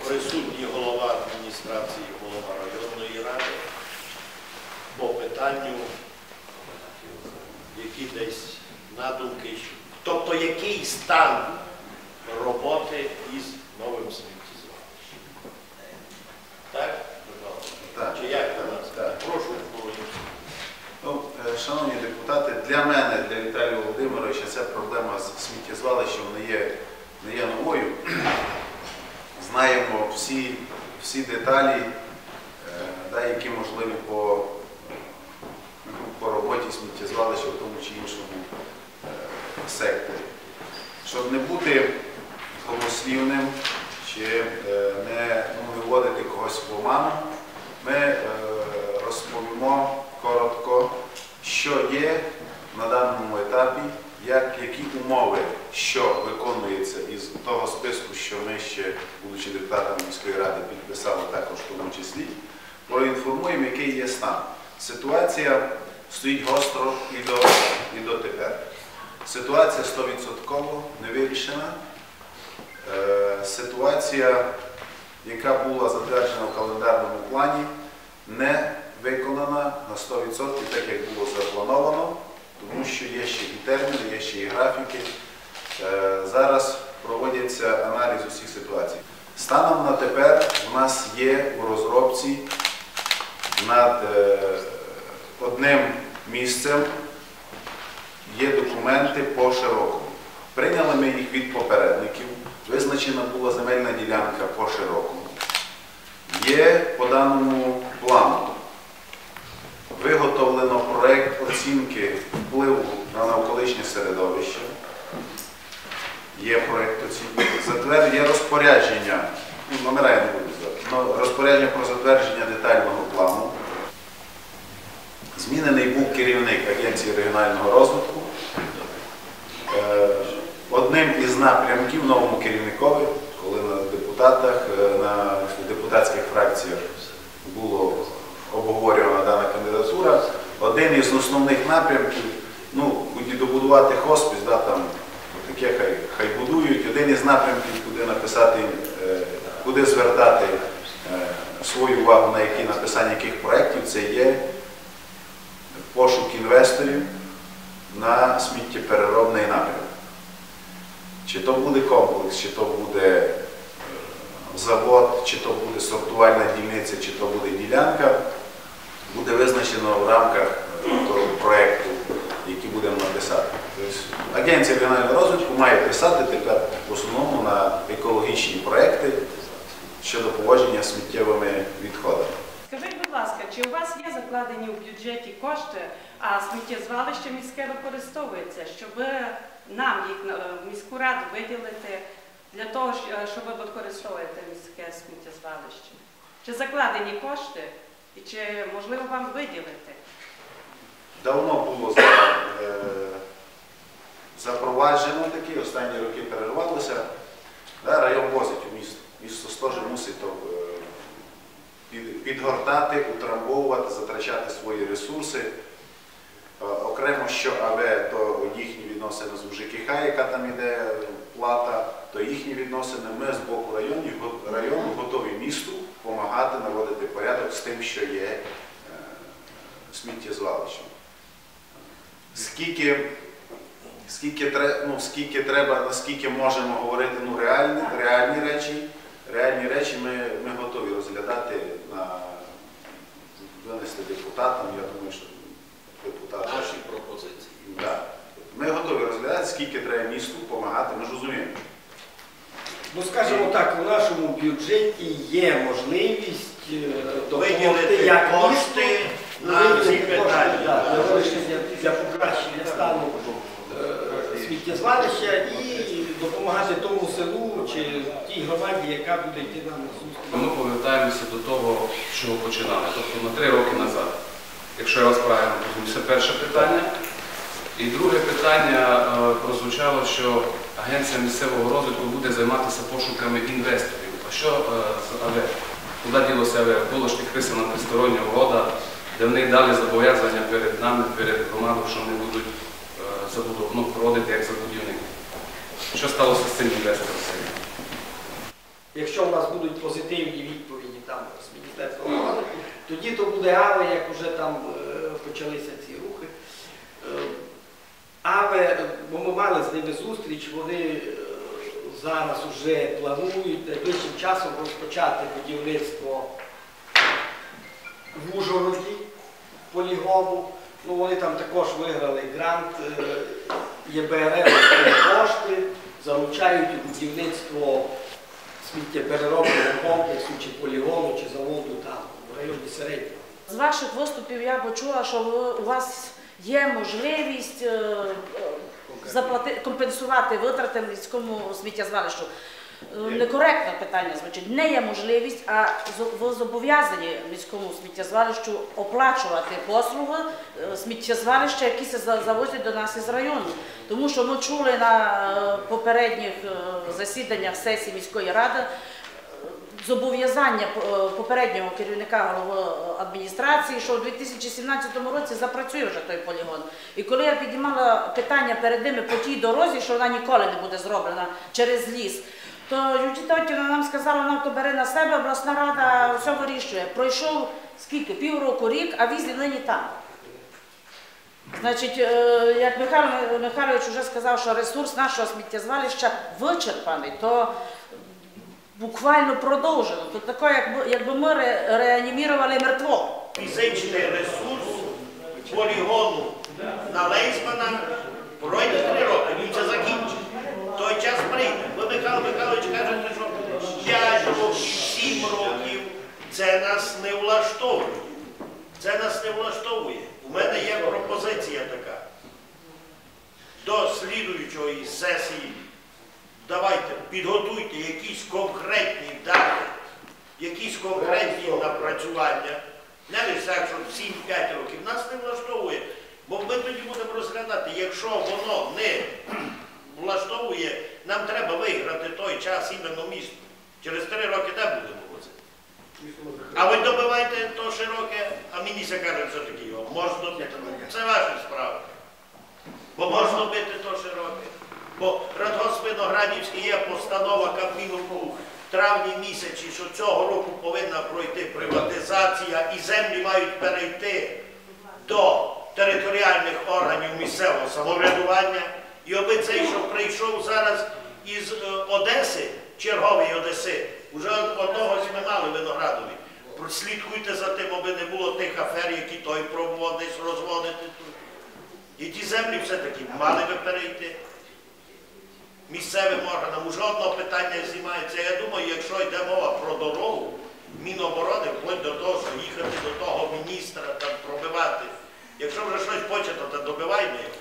присутній голова адміністрації, голова районної ради по питанню, які десь надумки, тобто який стан роботи із новим сміттєзвалищем. Так? Так. Чи як у нас? Так. Прошу, Володимир. Ну, шановні депутати, для мене, для Віталія Володимировича, ця проблема з сміттєзвалищем не є новою. Знаємо всі деталі, які можливі по роботі сміттєзвалища в тому чи іншому секторі. Щоб не бути голослівним чи не виводити когось в оману, ми розповімо коротко, що є на даному етапі, які умови, що виконується із того списку, що ми ще, будучи депутатами міської ради, підписали також в тому числі, проінформуємо, який є стан. Ситуація стоїть гостро і дотепер. Ситуація 100% не вирішена. Ситуація, яка була затверджена в календарному плані, не виконана на 100%, так як було заплановано, тому що є ще і терміни, є ще і графіки. Зараз проводяться аналіз усіх ситуацій. Станом на тепер у нас є у розробці над одним місцем є документи по Широкому. Прийняли ми їх від попередників, визначена була земельна ділянка по Широкому. Є по даному плану виготовлено проєкт оцінки впливу на навколишнє середовище. Є проєкт оцінки. Є розпорядження, номера я не буду звати, розпорядження про затвердження детального плану. Змінений був керівник Агенції регіонального розвитку. Одним із напрямків новому керівникові, коли на депутатських фракціях було обговорювана дана кандидатура, один із основних напрямків, добудувати хоспіс, таке хай будують, один із напрямків, куди звертати свою увагу, на написання яких проєктів, це є пошук інвесторів на сміттєпереробний напрямок. Чи то буде комплекс, чи то буде завод, чи то буде сортувальна дільниця, чи то буде ділянка, буде визначено в рамках того проєкту, який будемо написати. Тобто, Агенція регіонального розвитку має писати тепер в основному на екологічні проєкти щодо поводження з сміттєвими відходами. Скажіть, будь ласка, чи у вас є закладені у бюджеті кошти, а сміттєзвалище міське використовується, щоб нам їх в міську раду виділити для того, щоб ви використовуєте міське сміттєзвалище? Чи закладені кошти і чи можливо вам виділити? Давно було запроваджено такі, останні роки перервалося. Район возить у місто. Місто теж мусить підгортати, утрамбовувати, затрачати свої ресурси. Окремо, що АВ, то їхні відносини з УЖКХ, яка там іде плата, то їхні відносини. Ми з боку району готові місту допомагати наводити порядок з тим, що є сміттєзвалищем. Скільки треба, наскільки можемо говорити, реальні речі ми готові розглядати, винести депутатам, я думаю, що депутати. Наші пропозиції. Так. Ми готові розглядати, скільки треба місту допомагати, ми ж розуміємо. Скажімо так, у нашому бюджеті є можливість допомогти як кошти на ці питання. Для покращення стану сміттєзвалища і допомагати тому селу чи тій громаді, яка буде йти нам на зустріч. Ми повертаємося до того, що починали, тобто на 3 роки назад. Якщо я вас правильно розумію, це перше питання. І друге питання прозвучало, що Агенція місцевого розвитку буде займатися пошуками інвесторів. А що з АВ? Куди ділося АВ? Було ж підписана тристороння угода, де вони дали зобов'язання перед нами, перед громадою, що вони будуть проводити як забудівники. Що сталося з цим інвестором? Якщо в нас будуть позитивні відповіді там з Міністерства розвитку, тоді то буде АВЕ, як вже там почалися ці рухи. АВЕ, бо ми мали з ними зустріч, вони зараз вже планують найближчим часом розпочати будівництво в Ужгороді полігону. Ну, вони там також виграли грант ЄБРР кошти, залучають у будівництво сміттєпереробного комплексу, чи полігону, чи заводу там, в районі Середнього. З ваших виступів я почула, що у вас є можливість компенсувати витрати міському сміттєзвалищу. Некоректне питання звучить. Не є можливість, а ви зобов'язані міському сміттєзвалищу оплачувати послуги сміттєзвалища, які завозять до нас із району. Тому що ми чули на попередніх засіданнях сесії міської ради зобов'язання попереднього керівника голови адміністрації, що у 2017 році запрацює вже той полігон. І коли я піднімала питання перед ними по тій дорозі, що вона ніколи не буде зроблена через ліс, то Юдіта Оттівна нам сказала, вона то бере на себе, обласна рада все вирішує. Пройшов скільки? Півроку, рік, а віз нині там. Значить, як Михайло Михайлович вже сказав, що ресурс нашого сміттєзвалища вичерпаний, то буквально продовжено. Тут таке, якби ми реанімували мертво. Фізичний ресурс полігону на Лейсмана пройде 3 роки, він це закінчить. Той час прийде. Ви, Михайло Михайлович, кажете, що 5 років, 7 років це нас не влаштовує. Це нас не влаштовує. У мене є пропозиція така. До слідуючої сесії давайте підготуйте якісь конкретні дати, якісь конкретні напрацювання. Не лише так, що 7-5 років. Нас не влаштовує. Бо ми тоді будемо розглядати, якщо воно не влаштовує, нам треба виграти той час іменно місту. Через 3 роки де будемо возити? А ви добиваєте то широке, а міністр каже, все-таки його можна бити. Це ваша справа. Бо можна бити то широке. Бо Радгоспвиноградівський є постанова Кабміну в травні місяці, що цього року повинна пройти приватизація і землі мають перейти до територіальних органів місцевого самоврядування. І аби цей, що прийшов зараз із Одеси, черговий Одеси, вже одного ми мали Виноградові. Слідкуйте за тим, аби не було тих афер, які той пробував десь розводити тут. І ті землі все-таки мали би перейти місцевим органам. Уже одно питання знімається. Я думаю, якщо йде мова про дорогу, Міноборони, вплоть до того, що їхати до того міністра, там, пробивати. Якщо вже щось почато, то добиваймо.